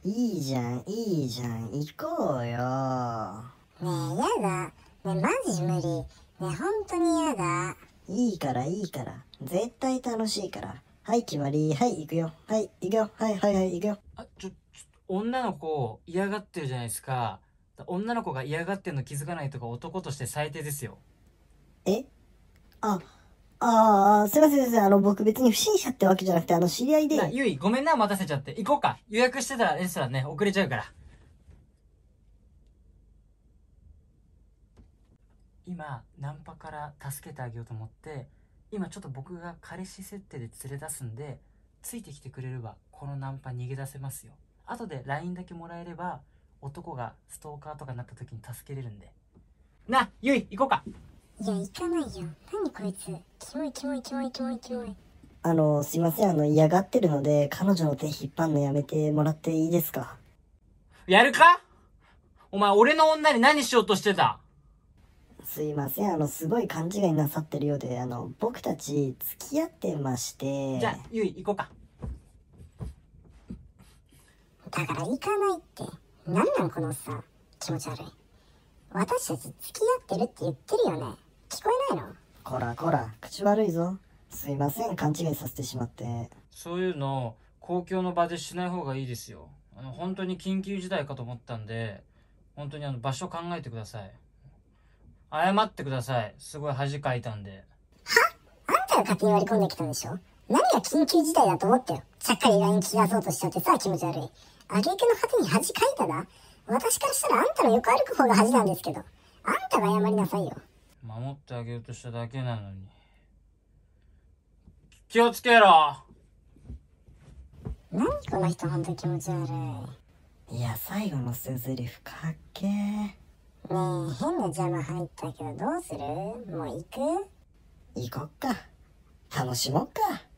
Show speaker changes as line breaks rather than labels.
いいじゃん、いいじゃん、行こうよ。
ねえ、やだ。ねえ、マジ無理。ねえ、ほんとにやだ。
いいからいいから。絶対楽しいから。はい、決まり。はい、行くよ。はい、行くよ。はいはいはい、行くよ。
女の子嫌がってるじゃないですか。女の子が嫌がってるの気づかないとか男として最低ですよ。
えすいません先生。僕別に不審者ってわけじゃなくて、知り合いで。
ゆい、ごめんな、待たせちゃって。行こうか。予約してたらレストランね、遅れちゃうから。今、ナンパから助けてあげようと思って、今ちょっと僕が彼氏設定で連れ出すんで、ついてきてくれれば、このナンパ逃げ出せますよ。後で LINE だけもらえれば、男がストーカーとかになった時に助けれるんで。な、ゆい、行こうか。
いや、行かないよ。何こいつ。キモいキモいキモいキモいキモい。
すいません。嫌がってるので、彼女の手引っ張るのやめてもらっていいですか？
やるか？お前、俺の女に何しようとしてた？
すいません。すごい勘違いなさってるようで、僕たち付き合ってまして。
じゃあ、ゆい、行こうか。
だから行かないって。なんなんこのおっさん。気持ち悪い。私たち付き合ってるって言ってるよね。聞こえないの？
こらこら、口悪いぞ。すいません。勘違いさせてしまって。
そういうの、公共の場でしない方がいいですよ。本当に緊急事態かと思ったんで、本当に場所考えてください。謝ってください。すごい恥かいたんで。
あんたが勝手に割り込んできたんでしょ？何が緊急事態だと思ってよ。ちゃっかり LINE 聞き出そうとしちゃってさ、気持ち悪い。挙句の果てに恥かいたな。私からしたらあんたの横歩く方が恥なんですけど。あんたが謝りなさいよ。
守ってあげようとしただけなのに。気をつけろ。
何この人ほんと気持ち悪い。
いや、最後の数ゼリフかっけー。
ねえ、変な邪魔入ったけどどうする？もう行く？
行こっか。楽しもっか。